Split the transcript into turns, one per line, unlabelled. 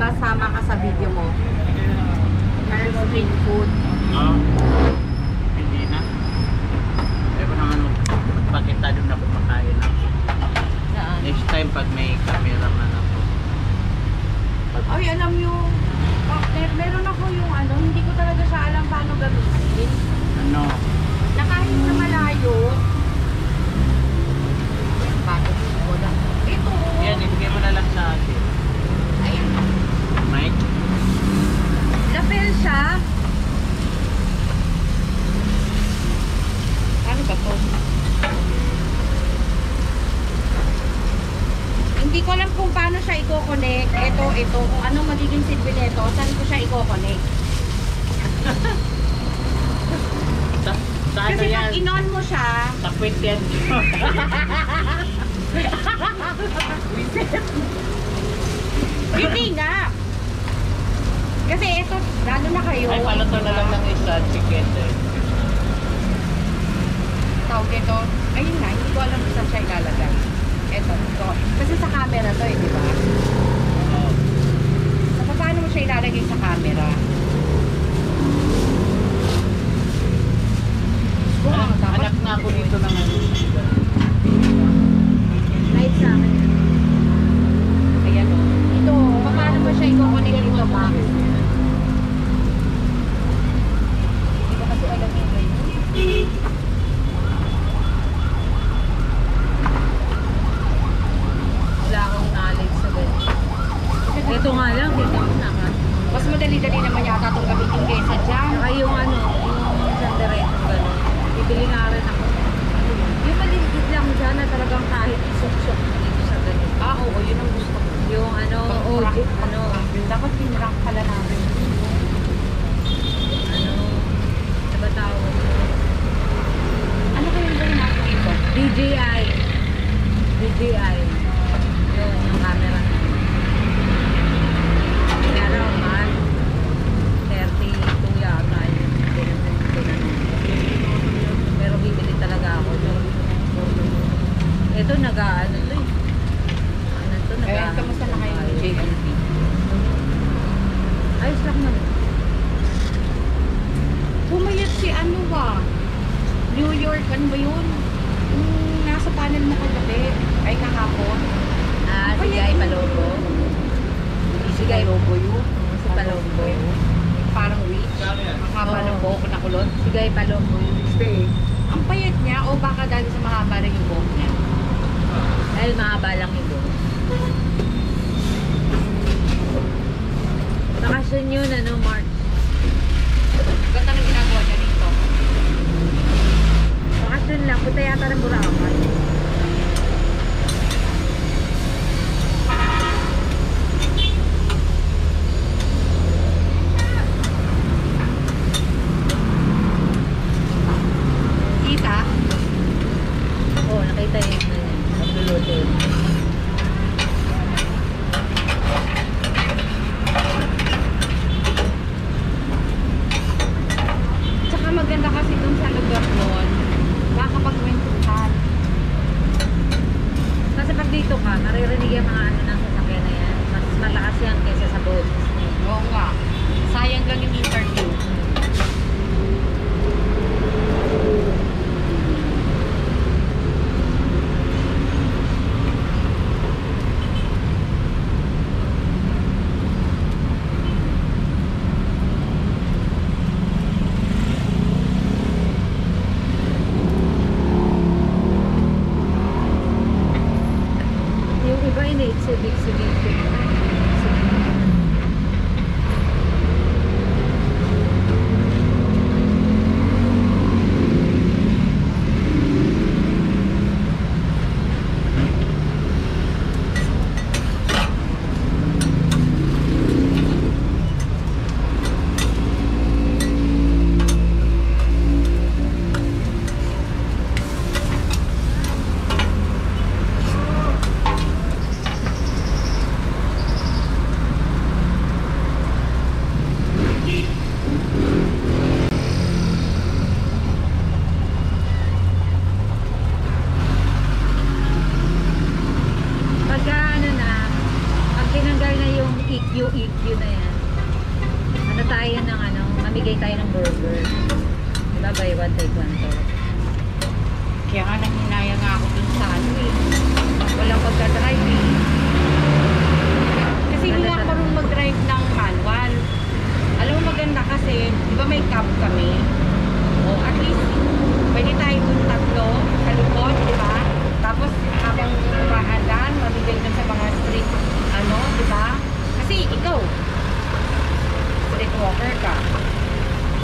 masama ka sa video mo. Parang street food.
Oo. Hindi na. Ayaw ko naman magpakita doon na kumakain ako.
Saan?
Next time pag may cameraman ako.
Ay, alam yung... meron ako yung ano, hindi ko talaga siya alam paano gamitin.
Ano?
Na kahit na malayo. Bakit? Wala. Ito.
Yan, ibigay mo na lang sa akin.
Ayan.
Mike?
Lapel siya. Ano ba to? Hindi ko alam kung paano siya i-connect. Ito. Kung anong magiging silbi nito, saan ko siya i-connect.
Sa ano
Kasi
yan?
pag in-on mo siya,
Sa quit yan.
hindi nga. Kasi ito, lalo na kayo.
Ay, paluto na lang ng isa, chicken din.
Tawag ito. Ayun nga, hindi ko alam kung saan siya ilalagay. Ito. Kasi sa camera to eh, di ba?
Oo.
So, paano mo siya ilalagay sa camera?
Anak na ako dito ng ano.
Light sa akin. Ayan o. Ito, paano mo siya i-connect dito ba? Hindi ko kasi alam yung way. Wala akong knowledge sa ganyan. Ito nga lang, dito ako naman. Mas madali-dali naman yata itong gamitin kaysa dyan. Saka yung ano, yung sandiretong gano'n. Bibili nga rin ako. Yung maliligid lang dyan na talagang kahit isok-sok dito sa ganyan. Oo, yun ang gusto ko. Yung ano, dapat pinrank pala namin. Ano, diba tawag? Ano kayong gawin natin ito? DJI. Yung camera. Pero man, 32 yata yun. Pero bibili talaga ako. Ito nag-ano to eh. Ano to? Kamusta na kayo ng JLP? Ayos lang naman. Pumayat si ano ba? New York, ano ba yun? Yung nasa panel mo kagabi. Ay kahapon. Si Guy Palombo. Si Guy Palombo yun. Si Palombo. Parang witch. Ang haba ng buhok na kulot. Si Guy Palombo yun. Ang payat niya o baka dahil sa mahaba rin yung buhok niya? Dahil mahaba lang yung buhok. Bakasyon yun, ano, March. Ganda ng ginagawa niya dito. Bakasyon lang, punta yata ng Boracay. Kita? Oo, nakita yung nagluluto. Maganda kasi dun sa lugar nun, nakakapagwentuhan. Kasi pag dito ka, naririnig yung mga ano ng sasakyan na yan. Mas malakas yan kaysa sa boat. Oo nga. Sayang lang yung interview.
EQ na yan. Ano tayo ng ano, mamigay tayo ng burger.